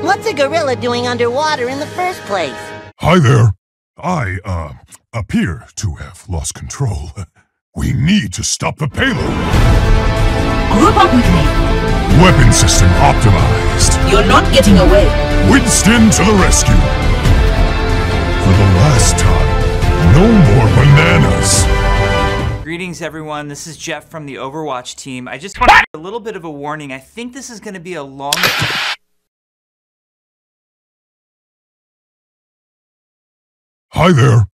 What's a gorilla doing underwater in the first place? Hi there. I, appear to have lost control. We need to stop the payload. Group up with me. Weapon system optimized. You're not getting away. Winston to the rescue. For the last time, no more bananas. Greetings everyone, this is Jeff from the Overwatch team. I just want to give a little bit of a warning. I think this is going to be a long... Hi there.